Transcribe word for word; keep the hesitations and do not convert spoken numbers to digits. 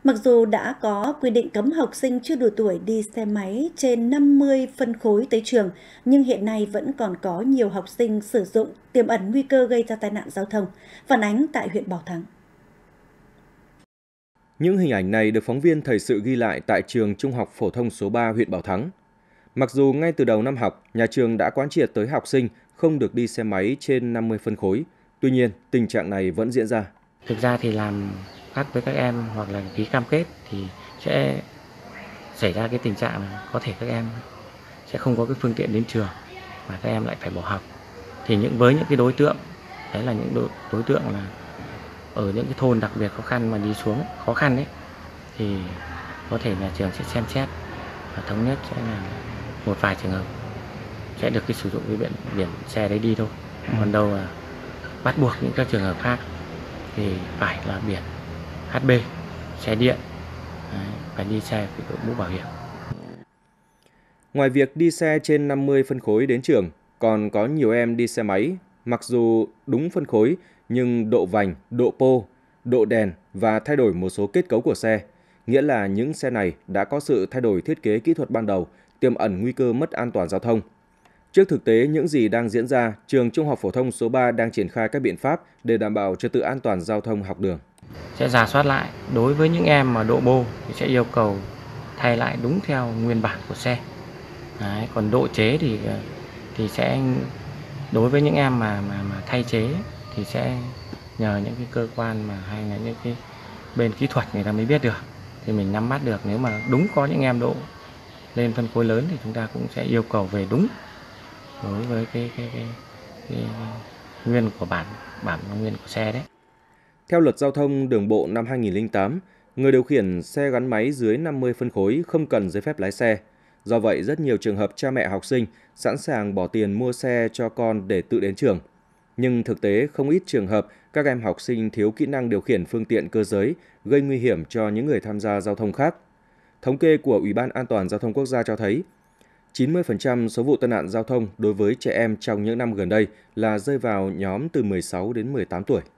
Mặc dù đã có quy định cấm học sinh chưa đủ tuổi đi xe máy trên năm mươi phân khối tới trường, nhưng hiện nay vẫn còn có nhiều học sinh sử dụng tiềm ẩn nguy cơ gây ra tai nạn giao thông, phản ánh tại huyện Bảo Thắng. Những hình ảnh này được phóng viên thời sự ghi lại tại trường Trung học phổ thông số ba huyện Bảo Thắng. Mặc dù ngay từ đầu năm học, nhà trường đã quán triệt tới học sinh không được đi xe máy trên năm mươi phân khối, tuy nhiên tình trạng này vẫn diễn ra. Thực ra thì làm khác với các em hoặc là ký cam kết thì sẽ xảy ra cái tình trạng là có thể các em sẽ không có cái phương tiện đến trường mà các em lại phải bỏ học. Thì những với những cái đối tượng đấy là những đối, đối tượng là ở những cái thôn đặc biệt khó khăn mà đi xuống khó khăn đấy thì có thể nhà trường sẽ xem xét và thống nhất sẽ là một vài trường hợp sẽ được cái sử dụng cái biển biển xe đấy đi thôi. Còn đâu là bắt buộc những các trường hợp khác thì phải là biển hát bê, xe điện, đấy, phải đi xe phải đội mũ bảo hiểm. Ngoài việc đi xe trên năm mươi phân khối đến trường, còn có nhiều em đi xe máy, mặc dù đúng phân khối nhưng độ vành, độ pô, độ đèn và thay đổi một số kết cấu của xe, nghĩa là những xe này đã có sự thay đổi thiết kế kỹ thuật ban đầu, tiềm ẩn nguy cơ mất an toàn giao thông. Trước thực tế những gì đang diễn ra, trường Trung học phổ thông số ba đang triển khai các biện pháp để đảm bảo trật tự an toàn giao thông học đường. Sẽ rà soát lại, đối với những em mà độ bô thì sẽ yêu cầu thay lại đúng theo nguyên bản của xe. Đấy, còn độ chế thì thì sẽ đối với những em mà mà mà thay chế thì sẽ nhờ những cái cơ quan mà hay là những cái bên kỹ thuật người ta mới biết được, thì mình nắm bắt được. Nếu mà đúng có những em độ lên phân khối lớn thì chúng ta cũng sẽ yêu cầu về đúng đối với cái cái cái, cái, cái nguyên của bản bản nguyên của xe đấy. Theo luật giao thông đường bộ năm hai nghìn không trăm lẻ tám, người điều khiển xe gắn máy dưới năm mươi phân khối không cần giấy phép lái xe. Do vậy, rất nhiều trường hợp cha mẹ học sinh sẵn sàng bỏ tiền mua xe cho con để tự đến trường. Nhưng thực tế, không ít trường hợp các em học sinh thiếu kỹ năng điều khiển phương tiện cơ giới, gây nguy hiểm cho những người tham gia giao thông khác. Thống kê của Ủy ban An toàn Giao thông Quốc gia cho thấy, chín mươi phần trăm số vụ tai nạn giao thông đối với trẻ em trong những năm gần đây là rơi vào nhóm từ mười sáu đến mười tám tuổi.